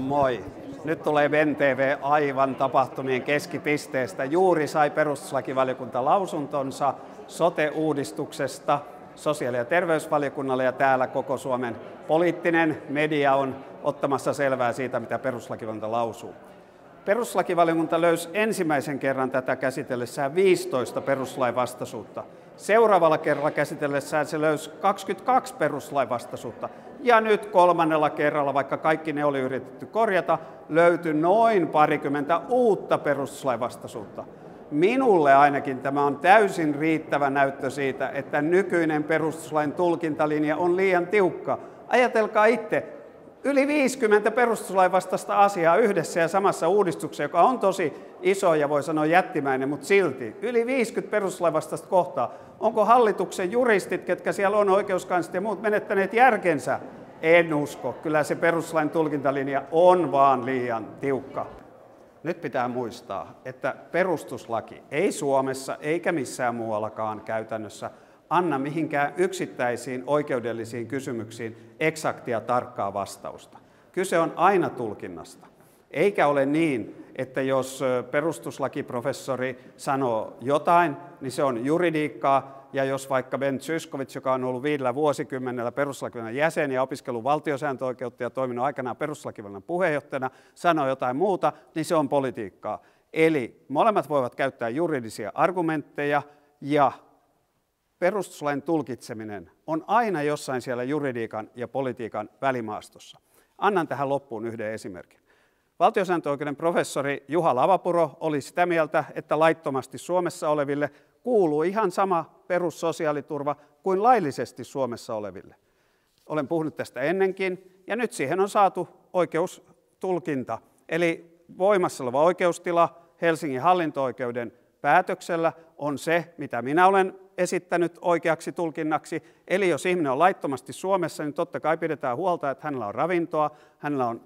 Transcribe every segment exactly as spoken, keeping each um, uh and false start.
Moi. Nyt tulee Ben T V aivan tapahtumien keskipisteestä. Juuri sai perustuslakivaliokunta lausuntonsa sote-uudistuksesta sosiaali- ja terveysvaliokunnalle, ja täällä koko Suomen poliittinen media on ottamassa selvää siitä, mitä perustuslakivaliokunta lausuu. Perustuslakivaliokunta löysi ensimmäisen kerran tätä käsitellessään viisitoista perustuslain vastaisuutta. Seuraavalla kerralla käsitellessään se löysi kaksikymmentäkaksi perustuslain vastaisuutta. Ja nyt kolmannella kerralla, vaikka kaikki ne oli yritetty korjata, löytyi noin parikymmentä uutta perustuslain vastaisuutta. Minulle ainakin tämä on täysin riittävä näyttö siitä, että nykyinen perustuslain tulkintalinja on liian tiukka. Ajatelkaa itse, yli viisikymmentä perustuslain vastaista asiaa yhdessä ja samassa uudistuksessa, joka on tosi iso ja voi sanoa jättimäinen, mutta silti yli viisikymmentä perustuslain vastaista kohtaa. Onko hallituksen juristit, ketkä siellä on, oikeuskanslerit ja muut, menettäneet järkensä? En usko. Kyllä se perustuslain tulkintalinja on vaan liian tiukka. Nyt pitää muistaa, että perustuslaki ei Suomessa eikä missään muuallakaan käytännössä anna mihinkään yksittäisiin oikeudellisiin kysymyksiin eksaktia tarkkaa vastausta. Kyse on aina tulkinnasta. Eikä ole niin, että jos perustuslakiprofessori sanoo jotain, niin se on juridiikkaa, ja jos vaikka Ben Zyskowicz, joka on ollut viidellä vuosikymmenellä perustuslakivaliokunnan jäsen ja opiskellut valtiosääntöoikeutta ja toiminut aikanaan perustuslakivaliokunnan puheenjohtajana, sanoo jotain muuta, niin se on politiikkaa. Eli molemmat voivat käyttää juridisia argumentteja, ja perustuslain tulkitseminen on aina jossain siellä juridiikan ja politiikan välimaastossa. Annan tähän loppuun yhden esimerkin. Valtiosääntöoikeuden professori Juha Lavapuro oli sitä mieltä, että laittomasti Suomessa oleville kuuluu ihan sama perussosiaaliturva kuin laillisesti Suomessa oleville. Olen puhunut tästä ennenkin, ja nyt siihen on saatu oikeustulkinta. Eli voimassa oleva oikeustila Helsingin hallinto-oikeuden päätöksellä on se, mitä minä olen esittänyt oikeaksi tulkinnaksi. Eli jos ihminen on laittomasti Suomessa, niin totta kai pidetään huolta, että hänellä on ravintoa, hänellä on,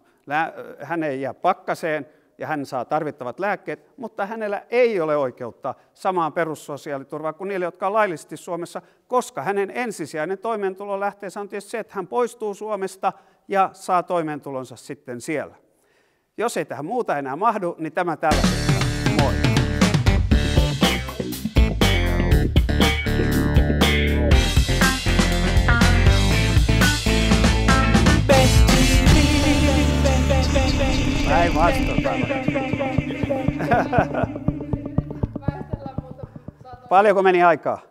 hän ei jää pakkaseen ja hän saa tarvittavat lääkkeet, mutta hänellä ei ole oikeutta samaan perussosiaaliturvaan kuin niille, jotka on laillisesti Suomessa, koska hänen ensisijainen toimeentulon lähteensä on tietysti se, että hän poistuu Suomesta ja saa toimeentulonsa sitten siellä. Jos ei tähän muuta enää mahdu, niin tämä tällä kertaa. Moi! Ei vastata. Paljonko meni aikaa?